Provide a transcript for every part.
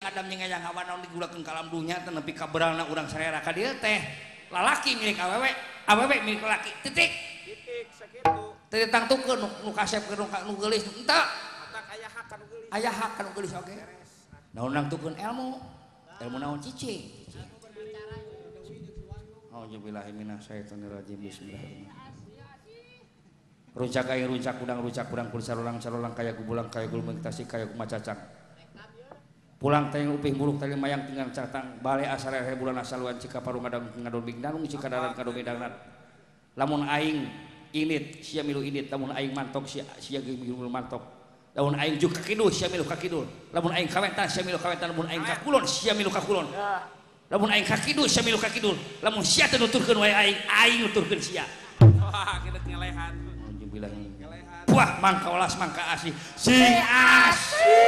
kadam jeung aya hawa naon digulakeun ka alam dunya teh nepi ka berangna urang sarera ka dieu teh lalaki milik awewe awewe milik laki titik sakitu teh ditangtukeun nu kasepkeun nu geulis henteu aya hak ka nu geulis oge naon nangtukeun ilmu naon cicing auzubillahi minasyaitonirrajim bismillahirrahmanirrahim runcak aing runcak udang kul sarolang kaya gubulang kaya gulung tasik kaya kumacacang pulang teh upih muluk teh mayang tinggal catang bale asal bulan asaluan cika paru ngadon bingdanung cika daran kado medangna lamun aing init sia milu init lamun aing mantok sia milu mantok lamun aing juk ka kidul sia milu ka kidul lamun aing kawetan sia milu kawetan lamun aing ka kulon sia milu ka kulon lamun aing ka kidul sia milu ka kidul lamun sia teh nuturkeun wae aing nuturkeun sia wah kitu ngelehan wah mangka olas mangka asih sing asih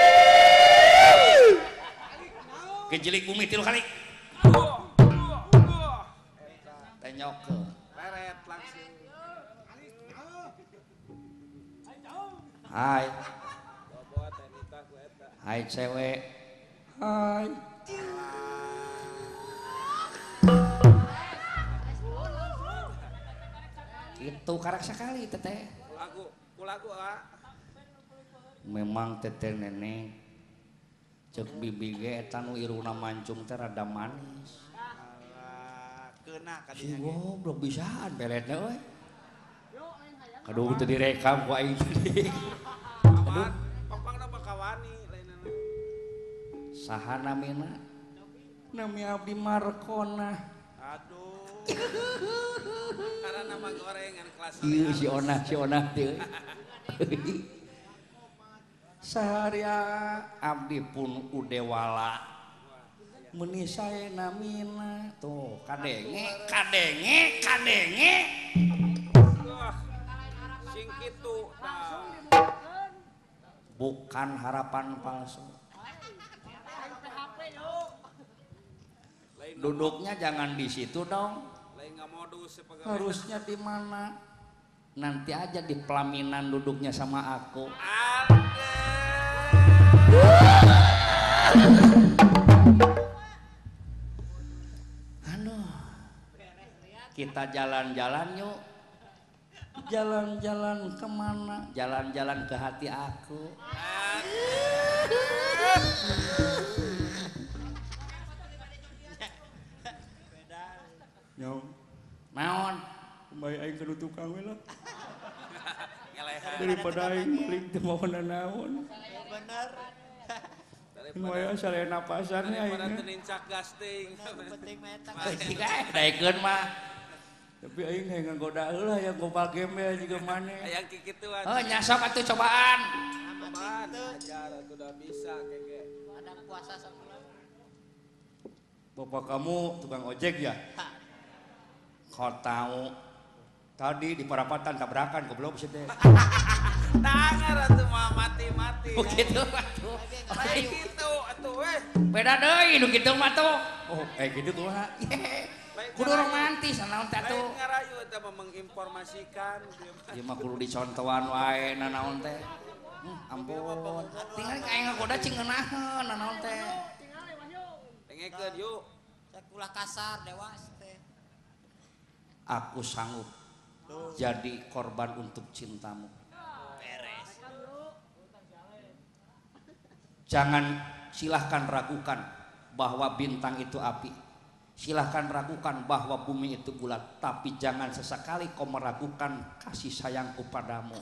kejelik bumi 3 kali tenyok ke leret langsung hai cewek hai itu karak sekali teteh kulaku memang teteh nenek cek bibi ge eta nu irungna mancung teh rada manis keuna ka dinya ge goblok bisaan beletna euy kaduh teu direkam ku aing teh aduh pangpangna bakawani lainna saha namina nami abdi Markona aduh karena nama gorengan kelas ieu si onah teh saharia abdi pun udewala meuni sae namina tuh kadenge sing kitu bukan harapan palsu duduknya jangan di situ dong harusnya di mana nanti aja di pelaminan duduknya sama aku aduh kita jalan-jalan yuk jalan-jalan kemana jalan-jalan ke hati aku nyong naon kembali aing ke tukang we lah daripada aing balik teu mau naon bener moya salena pasarnya aing daripada tenincak gasting penting meta daekeun mah tapi aing hayang nggoda heula yang gobal game juga maneh hayang kikituan nyasok atuh cobaan ajar atuh udah bisa keke ada puasa sabulan bapak kamu tukang ojek ya kau tahu tadi di perapatan tabrakan goblok sih teh tangan atuh mah mati begitu atuh gitu atuh beda deui nu kitu mah tuh oh gitu kumaha kudu romantis naon teh atuh ngarayu teh menginformasikan ieu mah kudu dicontohan wae nanaon teh ampun tinggal kae ngagoda cing ngeunaheun nanaon teh tengekeun yuk sakulah kasar dewas teh aku sanggup jadi korban untuk cintamu. Beres. Jangan silahkan ragukan bahwa bintang itu api. Silahkan ragukan bahwa bumi itu bulat. Tapi jangan sesekali kau meragukan kasih sayangku padamu.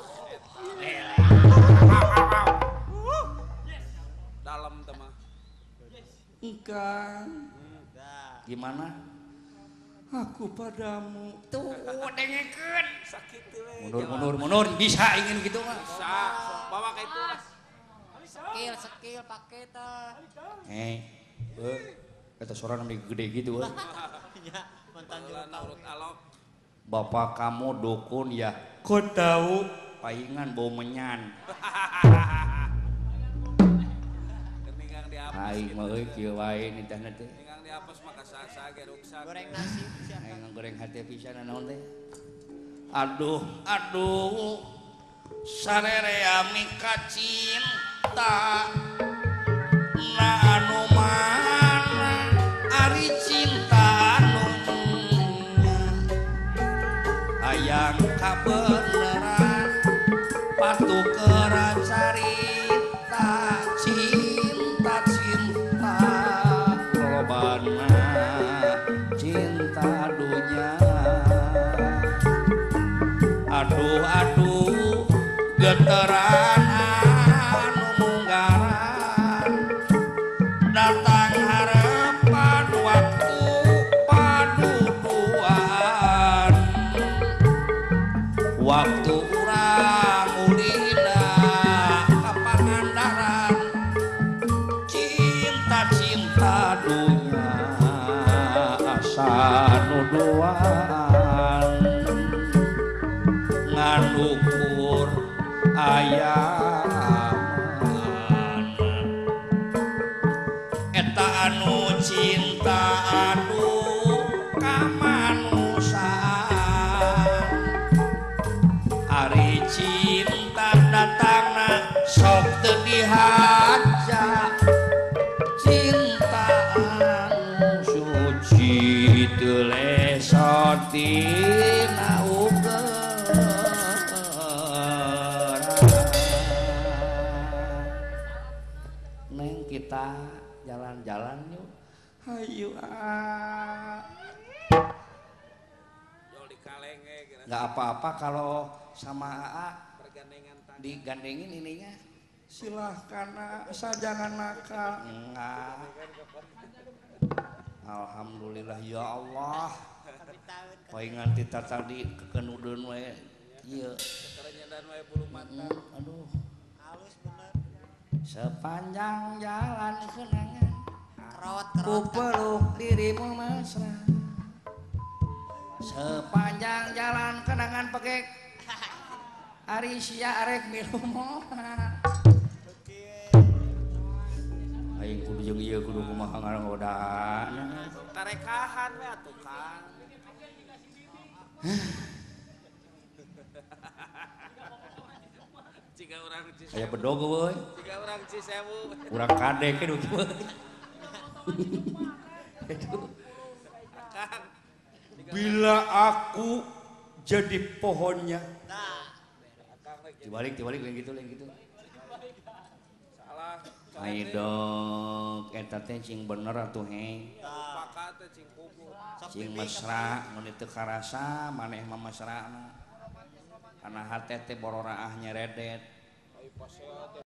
Dalam teman. Enggak. Gimana? Aku padamu tuh dengekeun sakit mundur bisa ingin gitu mah bisa bawa ka itu skill pake teh eta suara nu gede gitu nya mantan urut alok bapak kamu dukun ya kau tahu paingan bau menyan keningang di apa aing mah euy kieu wae nitahna teh apes maka sa ge ruksak goreng nasi aing goreng hate pisan naon teh aduh sarerea mika cinta na datang harapan waktu paduduan waktu urang ulina ka Pangandaran cinta-cinta dunya asa nuduan nganukur ayaman eta anu cinta anu kamanusan ari cinta datangna sok teu dihaja cinta anu suci teu lesot tina neng kita jalan-jalan yuk hayu nggak apa-apa kalau sama AA digandengin ininya silahkan jangan nakal enggak alhamdulillah ya Allah poe nganti tadi kekenudeun we ieu aduh halus bener sepanjang jalan kenangan ku peluk dirimu mesra sepanjang jalan kenangan pegek ari sia arek milu moha aing kudu jeung ieu kudu kumaha ngagodana tarekahan we atuh Kang jika urang Cisewu aya bedogo we jika urang Cisewu urang kadek kitu we bila aku jadi pohonnya dibalik yang gitu salah ayo dong eta teh cing bener atuh heng cing mesra mun teu karasa maneh mah mesrana kana hate teh bororaah nyeredet